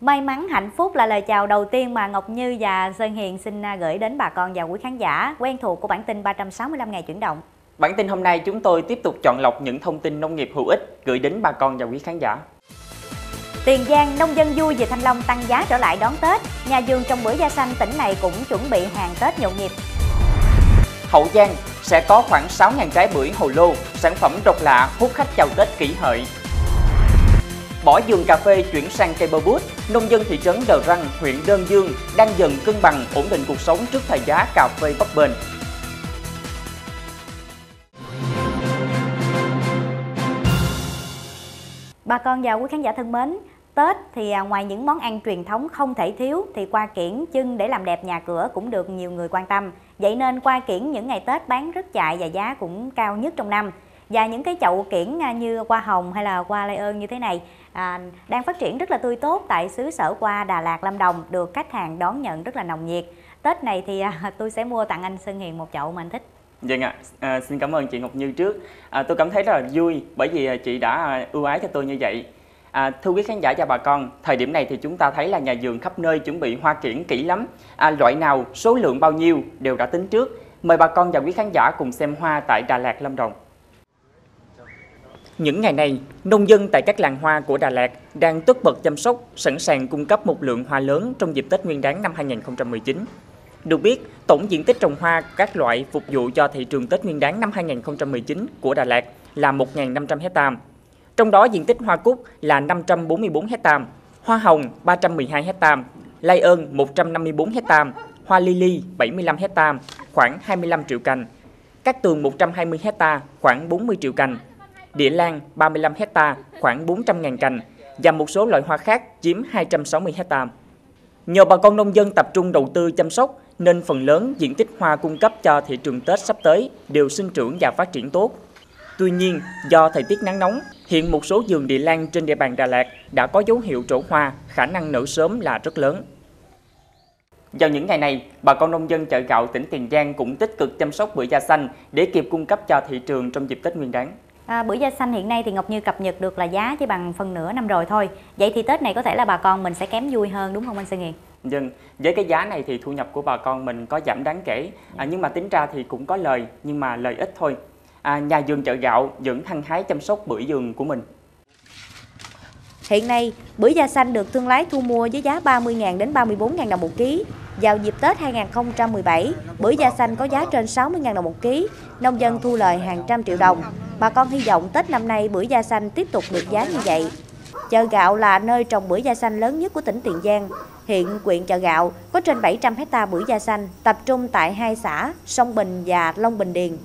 May mắn hạnh phúc là lời chào đầu tiên mà Ngọc Như và Sơn Hiền xin gửi đến bà con và quý khán giả quen thuộc của bản tin 365 ngày chuyển động. Bản tin hôm nay chúng tôi tiếp tục chọn lọc những thông tin nông nghiệp hữu ích gửi đến bà con và quý khán giả. Tiền Giang, nông dân vui vì thanh long tăng giá trở lại đón Tết. Nhà vườn trồng bưởi da xanh tỉnh này cũng chuẩn bị hàng Tết nhộn nhịp. Hậu Giang sẽ có khoảng 6.000 trái bưởi hồ lô, sản phẩm độc lạ hút khách chào Tết Kỷ Hợi. Bỏ vườn cà phê chuyển sang cây bơ bút, nông dân thị trấn Đờ Răng, huyện Đơn Dương đang dần cân bằng ổn định cuộc sống trước thời giá cà phê bấp bênh. Bà con và quý khán giả thân mến, Tết thì ngoài những món ăn truyền thống không thể thiếu thì hoa kiển chưng để làm đẹp nhà cửa cũng được nhiều người quan tâm. Vậy nên hoa kiển những ngày Tết bán rất chạy và giá cũng cao nhất trong năm. Và những cái chậu kiển như hoa hồng hay là hoa Lai Ơn như thế này đang phát triển rất là tươi tốt tại xứ sở hoa Đà Lạt, Lâm Đồng, được khách hàng đón nhận rất là nồng nhiệt. Tết này thì tôi sẽ mua tặng anh Sơn Hiền một chậu mà anh thích. Vâng ạ, xin cảm ơn chị Ngọc Như trước. Tôi cảm thấy rất là vui bởi vì chị đã ưu ái cho tôi như vậy. Thưa quý khán giả và bà con, thời điểm này thì chúng ta thấy là nhà vườn khắp nơi chuẩn bị hoa kiển kỹ lắm. Loại nào, số lượng bao nhiêu đều đã tính trước. Mời bà con và quý khán giả cùng xem hoa tại Đà Lạt, Lâm Đồng. Những ngày này, nông dân tại các làng hoa của Đà Lạt đang tất bật chăm sóc, sẵn sàng cung cấp một lượng hoa lớn trong dịp Tết Nguyên đán năm 2019. Được biết, tổng diện tích trồng hoa các loại phục vụ cho thị trường Tết Nguyên đán năm 2019 của Đà Lạt là 1.500 hectare. Trong đó diện tích hoa cúc là 544 hectare, hoa hồng 312 hectare, Lai Ơn 154 hectare, hoa lily 75 hectare, khoảng 25 triệu cành, cát tường 120 hectare, khoảng 40 triệu cành, địa lan 35 hectare, khoảng 400.000 cành và một số loại hoa khác chiếm 260 hectare. Nhờ bà con nông dân tập trung đầu tư chăm sóc nên phần lớn diện tích hoa cung cấp cho thị trường Tết sắp tới đều sinh trưởng và phát triển tốt. Tuy nhiên, do thời tiết nắng nóng, hiện một số vườn địa lan trên địa bàn Đà Lạt đã có dấu hiệu trổ hoa, khả năng nở sớm là rất lớn. Vào những ngày này, bà con nông dân chợ gạo tỉnh Tiền Giang cũng tích cực chăm sóc bưởi da xanh để kịp cung cấp cho thị trường trong dịp Tết Nguyên đán. Bưởi da xanh hiện nay thì Ngọc Như cập nhật được là giá chỉ bằng phân nửa năm rồi thôi. Vậy thì Tết này có thể là bà con mình sẽ kém vui hơn đúng không anh Sơn Hiền? Vâng, với cái giá này thì thu nhập của bà con mình có giảm đáng kể, nhưng mà tính ra thì cũng có lời, nhưng mà lời ít thôi. Nhà vườn chợ gạo vẫn hăng hái chăm sóc bưởi vườn của mình. Hiện nay, bưởi da xanh được thương lái thu mua với giá 30.000 đến 34.000 đồng một ký. Vào dịp Tết 2017, bưởi da xanh có giá trên 60.000 đồng một ký, nông dân thu lời hàng trăm triệu đồng. Bà con hy vọng Tết năm nay bưởi da xanh tiếp tục được giá như vậy. Chợ gạo là nơi trồng bưởi da xanh lớn nhất của tỉnh Tiền Giang. Hiện huyện Chợ Gạo có trên 700 hectare bưởi da xanh, tập trung tại hai xã Sông Bình và Long Bình Điền.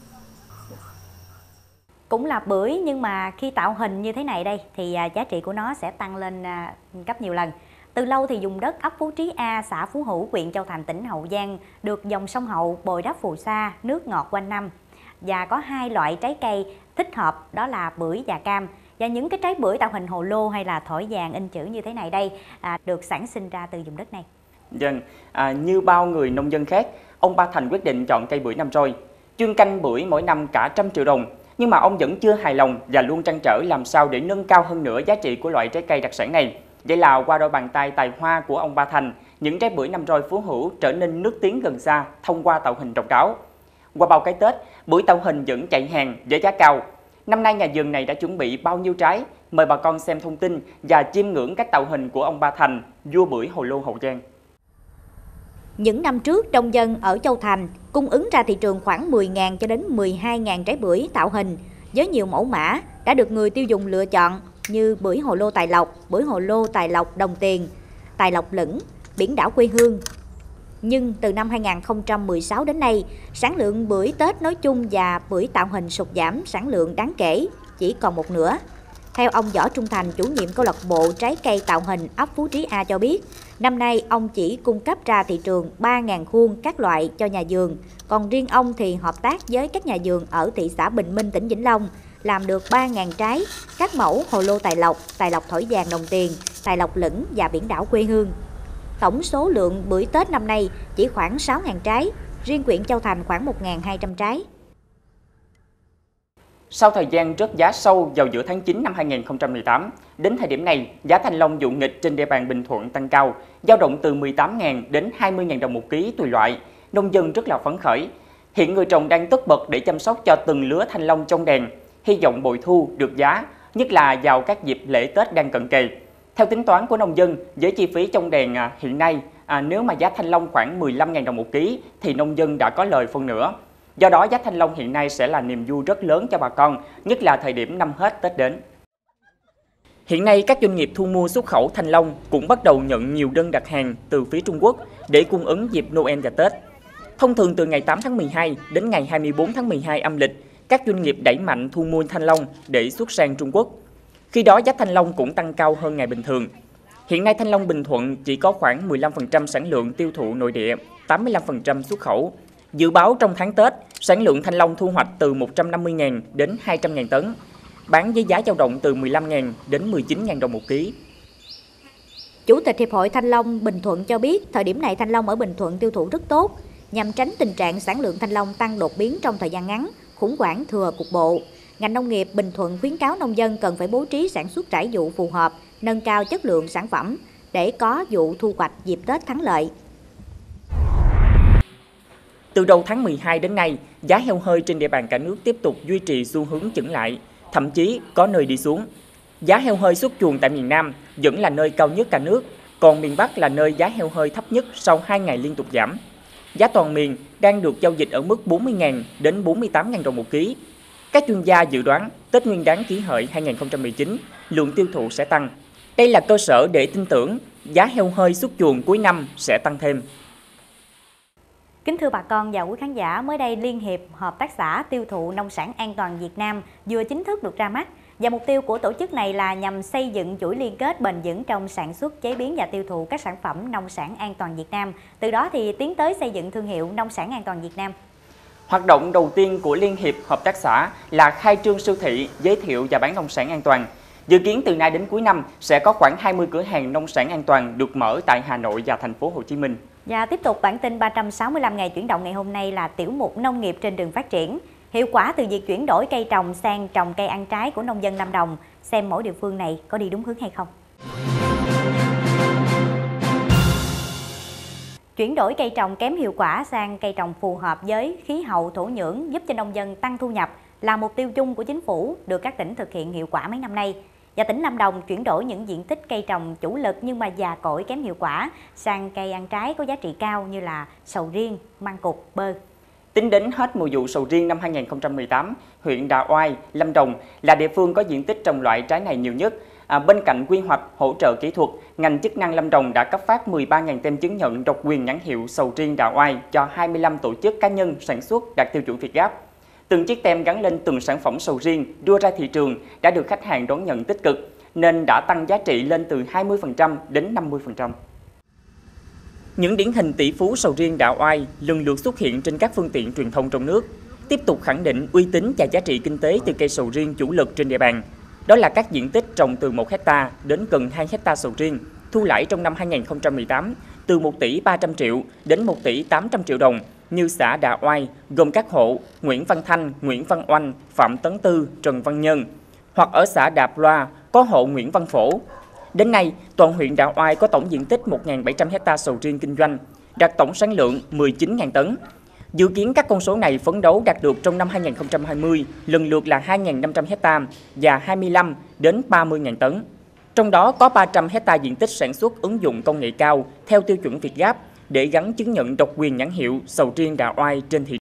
Cũng là bưởi nhưng mà khi tạo hình như thế này đây thì giá trị của nó sẽ tăng lên gấp nhiều lần. Từ lâu thì vùng đất ấp Phú Trí A, xã Phú Hữu, huyện Châu Thành, tỉnh Hậu Giang được dòng sông Hậu bồi đắp phù sa, nước ngọt quanh năm. Và có hai loại trái cây thích hợp đó là bưởi và cam. Và những cái trái bưởi tạo hình hồ lô hay là thỏi vàng in chữ như thế này đây được sản sinh ra từ vùng đất này. Vâng, như bao người nông dân khác, ông Ba Thành quyết định chọn cây bưởi năm rồi. Chuyên canh bưởi mỗi năm cả 100 triệu đồng. Nhưng mà ông vẫn chưa hài lòng và luôn trăn trở làm sao để nâng cao hơn nữa giá trị của loại trái cây đặc sản này. Vậy là qua đôi bàn tay tài hoa của ông Ba Thành, những trái bưởi năm rồi Phú Hữu trở nên nước tiếng gần xa thông qua tạo hình độc đáo. Qua bao cái Tết, bưởi tạo hình vẫn chạy hàng với giá cao. Năm nay nhà vườn này đã chuẩn bị bao nhiêu trái? Mời bà con xem thông tin và chiêm ngưỡng các tạo hình của ông Ba Thành, vua bưởi hồ lô Hậu Giang. Những năm trước, nông dân ở Châu Thành cung ứng ra thị trường khoảng 10.000 cho đến 12.000 trái bưởi tạo hình với nhiều mẫu mã đã được người tiêu dùng lựa chọn như bưởi hồ lô Tài Lộc, bưởi hồ lô Tài Lộc Đồng Tiền, Tài Lộc Lửng, biển đảo quê hương. Nhưng từ năm 2016 đến nay, sản lượng bưởi Tết nói chung và bưởi tạo hình sụt giảm sản lượng đáng kể, chỉ còn một nửa. Theo ông Võ Trung Thành, chủ nhiệm câu lạc bộ trái cây tạo hình ấp Phú Trí A cho biết, năm nay ông chỉ cung cấp ra thị trường 3.000 khuôn các loại cho nhà vườn, còn riêng ông thì hợp tác với các nhà vườn ở thị xã Bình Minh, tỉnh Vĩnh Long, làm được 3.000 trái, các mẫu hồ lô Tài Lộc thỏi vàng đồng tiền, Tài Lộc Lửng và biển đảo quê hương. Tổng số lượng bưởi Tết năm nay chỉ khoảng 6.000 trái, riêng huyện Châu Thành khoảng 1.200 trái. Sau thời gian rớt giá sâu vào giữa tháng 9 năm 2018, đến thời điểm này, giá thanh long vụ nghịch trên địa bàn Bình Thuận tăng cao, dao động từ 18.000 đến 20.000 đồng một ký tùy loại. Nông dân rất là phấn khởi. Hiện người trồng đang tất bật để chăm sóc cho từng lứa thanh long trong đèn, hy vọng bội thu được giá, nhất là vào các dịp lễ Tết đang cận kề. Theo tính toán của nông dân, với chi phí trong đèn hiện nay, nếu mà giá thanh long khoảng 15.000 đồng một ký thì nông dân đã có lời phân nửa. Do đó giá thanh long hiện nay sẽ là niềm vui rất lớn cho bà con, nhất là thời điểm năm hết Tết đến. Hiện nay các doanh nghiệp thu mua xuất khẩu thanh long cũng bắt đầu nhận nhiều đơn đặt hàng từ phía Trung Quốc để cung ứng dịp Noel và Tết. Thông thường từ ngày 8 tháng 12 đến ngày 24 tháng 12 âm lịch, các doanh nghiệp đẩy mạnh thu mua thanh long để xuất sang Trung Quốc. Khi đó giá thanh long cũng tăng cao hơn ngày bình thường. Hiện nay thanh long Bình Thuận chỉ có khoảng 15% sản lượng tiêu thụ nội địa, 85% xuất khẩu. Dự báo trong tháng Tết, sản lượng thanh long thu hoạch từ 150.000 đến 200.000 tấn, bán với giá dao động từ 15.000 đến 19.000 đồng một ký. Chủ tịch Hiệp hội Thanh long Bình Thuận cho biết, thời điểm này thanh long ở Bình Thuận tiêu thụ rất tốt, nhằm tránh tình trạng sản lượng thanh long tăng đột biến trong thời gian ngắn, khủng hoảng thừa cục bộ. Ngành nông nghiệp Bình Thuận khuyến cáo nông dân cần phải bố trí sản xuất trải vụ phù hợp, nâng cao chất lượng sản phẩm để có vụ thu hoạch dịp Tết thắng lợi. Từ đầu tháng 12 đến nay, giá heo hơi trên địa bàn cả nước tiếp tục duy trì xu hướng chững lại, thậm chí có nơi đi xuống. Giá heo hơi xuất chuồng tại miền Nam vẫn là nơi cao nhất cả nước, còn miền Bắc là nơi giá heo hơi thấp nhất sau 2 ngày liên tục giảm. Giá toàn miền đang được giao dịch ở mức 40.000 đến 48.000 đồng một ký. Các chuyên gia dự đoán Tết Nguyên đán Kỷ Hợi 2019, lượng tiêu thụ sẽ tăng. Đây là cơ sở để tin tưởng giá heo hơi xuất chuồng cuối năm sẽ tăng thêm. Kính thưa bà con và quý khán giả, mới đây Liên hiệp Hợp tác xã Tiêu thụ Nông sản An toàn Việt Nam vừa chính thức được ra mắt. Và mục tiêu của tổ chức này là nhằm xây dựng chuỗi liên kết bền vững trong sản xuất, chế biến và tiêu thụ các sản phẩm nông sản an toàn Việt Nam. Từ đó thì tiến tới xây dựng thương hiệu nông sản an toàn Việt Nam. Hoạt động đầu tiên của Liên hiệp Hợp tác xã là khai trương siêu thị giới thiệu và bán nông sản an toàn. Dự kiến từ nay đến cuối năm sẽ có khoảng 20 cửa hàng nông sản an toàn được mở tại Hà Nội và thành phố Hồ Chí Minh. Và tiếp tục bản tin 365 ngày chuyển động ngày hôm nay là tiểu mục nông nghiệp trên đường phát triển. Hiệu quả từ việc chuyển đổi cây trồng sang trồng cây ăn trái của nông dân Lâm Đồng, xem mỗi địa phương này có đi đúng hướng hay không. Chuyển đổi cây trồng kém hiệu quả sang cây trồng phù hợp với khí hậu thổ nhưỡng giúp cho nông dân tăng thu nhập là mục tiêu chung của chính phủ được các tỉnh thực hiện hiệu quả mấy năm nay. Và tỉnh Lâm Đồng chuyển đổi những diện tích cây trồng chủ lực nhưng mà già cỗi kém hiệu quả sang cây ăn trái có giá trị cao như là sầu riêng, măng cụt, bơ. Tính đến hết mùa vụ sầu riêng năm 2018, huyện Đạ Oai, Lâm Đồng là địa phương có diện tích trồng loại trái này nhiều nhất. Bên cạnh quy hoạch hỗ trợ kỹ thuật, ngành chức năng Lâm Đồng đã cấp phát 13.000 tem chứng nhận độc quyền nhãn hiệu sầu riêng Đạ Oai cho 25 tổ chức cá nhân sản xuất đạt tiêu chuẩn Việt Gáp. Từng chiếc tem gắn lên từng sản phẩm sầu riêng đưa ra thị trường đã được khách hàng đón nhận tích cực, nên đã tăng giá trị lên từ 20% đến 50%. Những điển hình tỷ phú sầu riêng Đạ Oai lần lượt xuất hiện trên các phương tiện truyền thông trong nước, tiếp tục khẳng định uy tín và giá trị kinh tế từ cây sầu riêng chủ lực trên địa bàn. Đó là các diện tích trồng từ 1 hectare đến gần 2 hectare sầu riêng, thu lãi trong năm 2018 từ 1 tỷ 300 triệu đến 1 tỷ 800 triệu đồng, như xã Đạ Oai gồm các hộ Nguyễn Văn Thanh, Nguyễn Văn Oanh, Phạm Tấn Tư, Trần Văn Nhân, hoặc ở xã Đạp Loa có hộ Nguyễn Văn Phổ. Đến nay, toàn huyện Đạ Oai có tổng diện tích 1.700 hectare sầu riêng kinh doanh, đạt tổng sản lượng 19.000 tấn. Dự kiến các con số này phấn đấu đạt được trong năm 2020 lần lượt là 2.500 hectare và 25 đến 30.000 tấn. Trong đó có 300 hectare diện tích sản xuất ứng dụng công nghệ cao theo tiêu chuẩn Việt Gáp để gắn chứng nhận độc quyền nhãn hiệu sầu riêng Đạ Oai trên thị trường.